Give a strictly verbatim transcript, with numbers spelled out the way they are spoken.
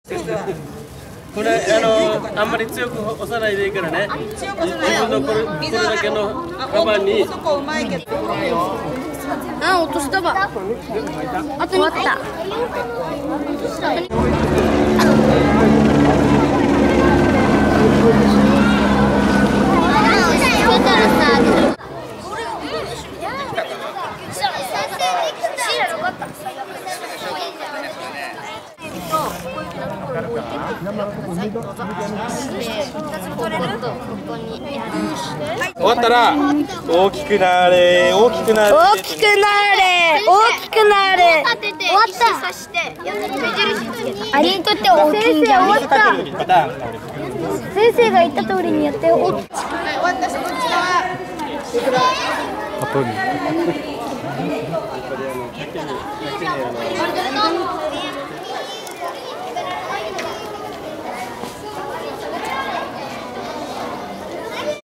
これあのあんまり強く押さないでいいからね。 強く押さないよ。 自分のこれこれだけのカバンに。 そこうまいけど。 あ、落としたば。あと終わった。 終わったら大きくなれ大きくなれ大きくなれ大きくなれ。終わった。ありんとって大きいんじゃん。先生終わった。先生が言った通りにやってよ。 はい、終わったしこっち側。 あとに